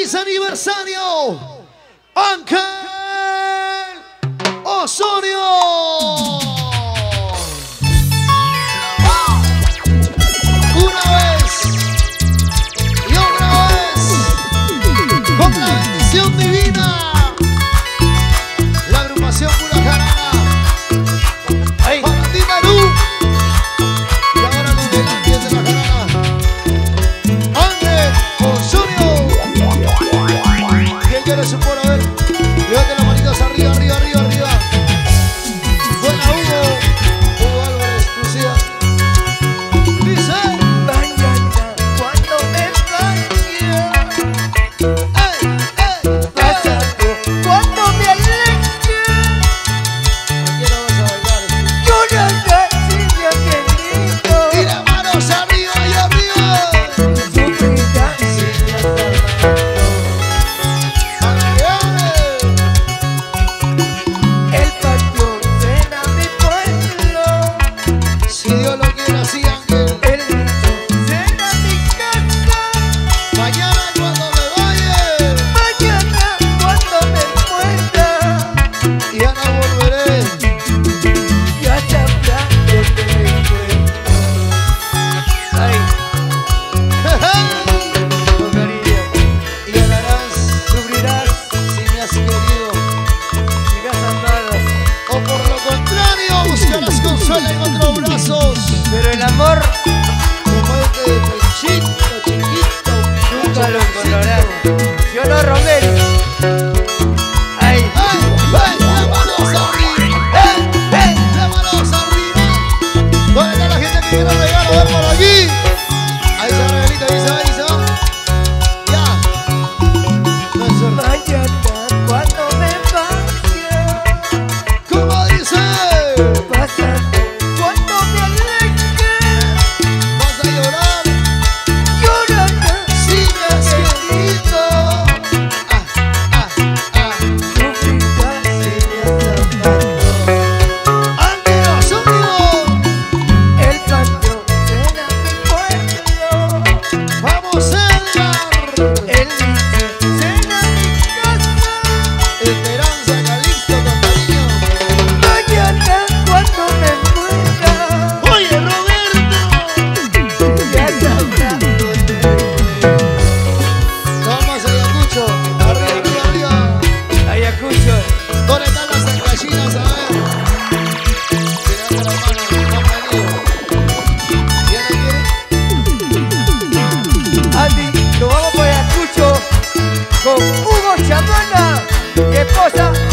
feliz aniversario, Ángel Osorio. Una vez y otra vez, con la bendición divina, la agrupación Pura Jarana. Para ti, Malú. Y ahora con el ángel de la jarana, Ángel Osorio. ¿Quién quiere su por? A ver, levante las manitas arriba, arriba, arriba, arriba. Buena Hugo Álvarez, Lucía. Dice: mañana cuando me vaya, pasado cuando me aleje, aquí no vas a bailar. llorará si me ha querido, Y las manos arriba y arriba. sufrirá si me ha amado. El patio será mi pueblo, Si Dios lo quiere así, Ángel. el nicho será mi casa. Mañana cuando me vaya, Mañana cuando me muera, ya no volveré. ya sabrá dónde me encuentro. Ay, con cariño, Y hablarás sufrirás si me has querido. si me has amado, O por lo contrario, buscarás consuelo en otros brazos. pero el amor Como este pechito chiquito. nunca lo encontrarás. Yo no, Romero. Ay, ¡Ey! ¡Ey! ¡Las manos arriba! ¡Ey! ¡Ey! ¡Las manos arriba! ¿Dónde está la gente que quiere regalar? A ver por aquí. Ahí se va regalito, ahí se va, ahí se va. Ya. No es cierto. mañana cuando me vaya, ¿Cómo dice? pasando cuando me aleje, Vas a llorar llorará si me has querido. sufrirá si me has amado. Ángel Osorio. El patio será mi pueblo, Vamos Edgar. el nicho será mi casa. Esperanza Calixto con cariño. Mañana cuando me muera, Oye, Roberto. ya sabrá dónde me encuentro. Vamos Ayacucho. Arriba, arriba, arriba. Ayacucho, ¿Dónde están las gallinas? A ver. Tirando la mano, compañero. ¿Quién quiere? Andy, nos vamos por Ayacucho con Hugo Chamana, mi esposa